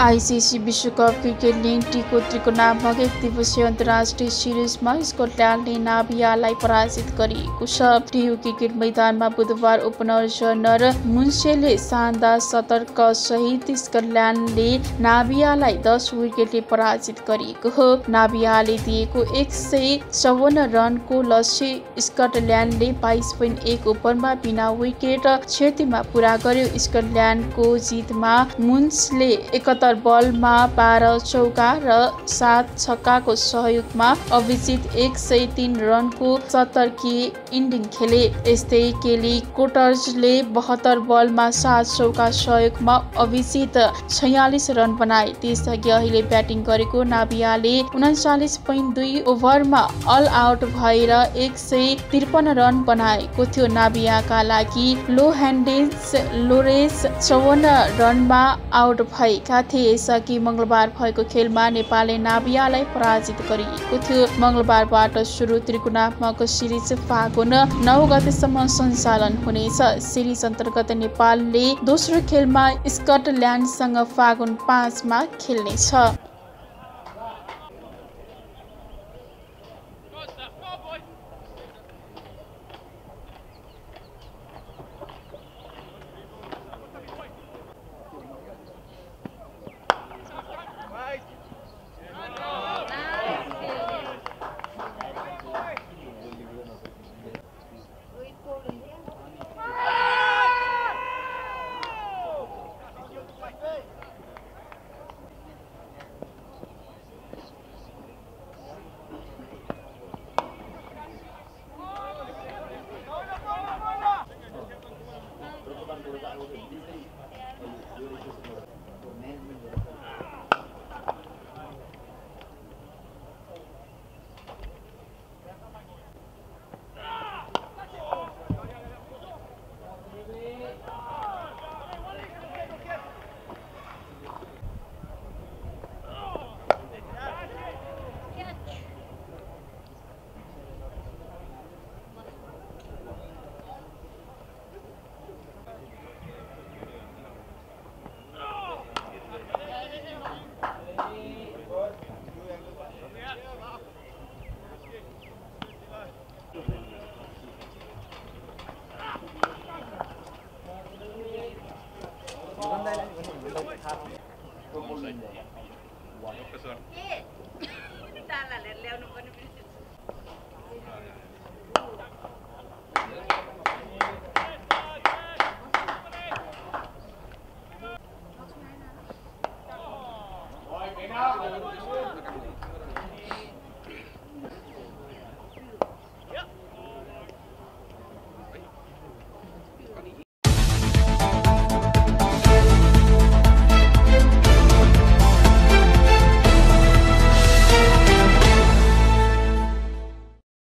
ICC विश्वकप cricket league टीको त्रिकोणात्मक एकदिवसीय अन्तर्राष्ट्रिय सिरिजमा स्कटल्यान्डले नाभियालाई पराजित गरेको छ। टियु क्रिकेट मैदानमा बुधबार ओपनर मुन्सेले शानदार शतकसहित स्कटल्यान्डले नाभियालाई 10 विकेटले पराजित गरेको हो। नाभियाले दिएको 154 रनको लक्ष्य स्कटल्यान्डले 22.1 ओभरमा बिना विकेट क्षतिमा पूरा गर्यो। स्कटल्यान्डको जितमा मुन्सले 71 बलमा 12 चौका र 7 छक्काको सहयोगमा अभिजित 103 रनको 70 की इनिङ खेले। यस्तै केली कोटर्सले 72 बलमा 7 चौका सहयोगमा अभिजित 46 रन बनाए। त्यसअघि अहिले ब्याटिङ गरेको नाभियाले 39.2 ओभरमा अल आउट भएर 153 रन बनाएको थियो। नाभियाका लागि लोरेस 54 रनमा आउट भएका थिए। यसअघि मंगलबार भएको खेलमा नेपालले नाभियालाई पराजित गरिएको थियो। मंगलबारबाट सुरु त्रिकोणात्मक सिरिज फागुन 9 गतेसम्म सञ्चालन हुनेछ। सिरिज अन्तर्गत नेपालले दोस्रो खेलमा स्कटल्यान्डसँग फागुन 5 मा खेल्नेछ।